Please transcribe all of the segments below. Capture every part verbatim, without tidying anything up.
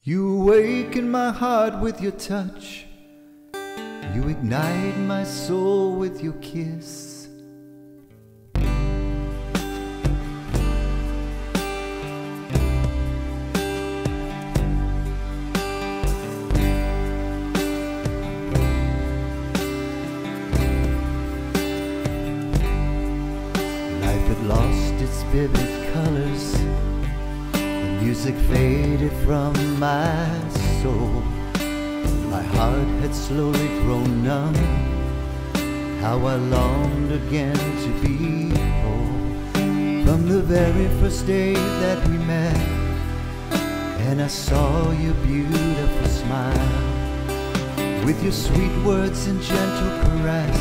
You awaken my heart with your touch. You ignite my soul with your kiss. Life had lost its vivid colors. Music faded from my soul. My heart had slowly grown numb. How I longed again to be whole. From the very first day that we met, and I saw your beautiful smile, with your sweet words and gentle caress,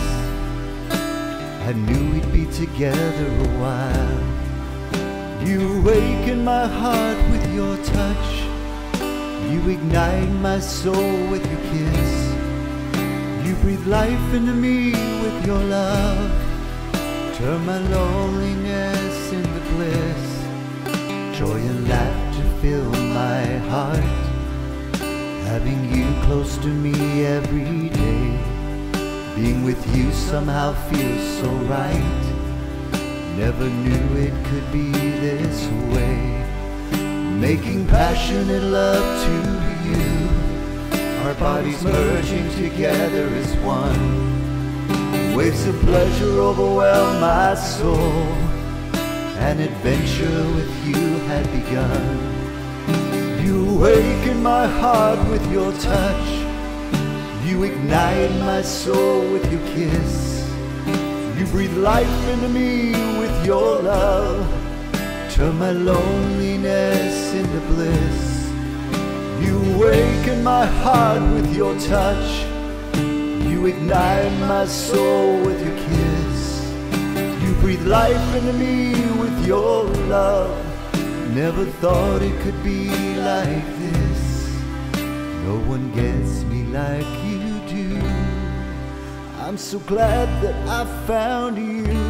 I knew we'd be together a while. You awaken my heart with your touch. You ignite my soul with your kiss. You breathe life into me with your love. Turn my loneliness into bliss. Joy and laughter fill my heart. Having you close to me every day. Being with you somehow feels so right. Never knew it could be this way. Making passionate love to you. Our bodies merging together as one. Waves of pleasure overwhelm my soul. An adventure with you had begun. You awaken my heart with your touch. You ignite my soul with your kiss. You breathe life into me with your love. Turn my loneliness into bliss. You awaken my heart with your touch. You ignite my soul with your kiss. You breathe life into me with your love. Never thought it could be like this. No one gets me like you do. I'm so glad that I found you.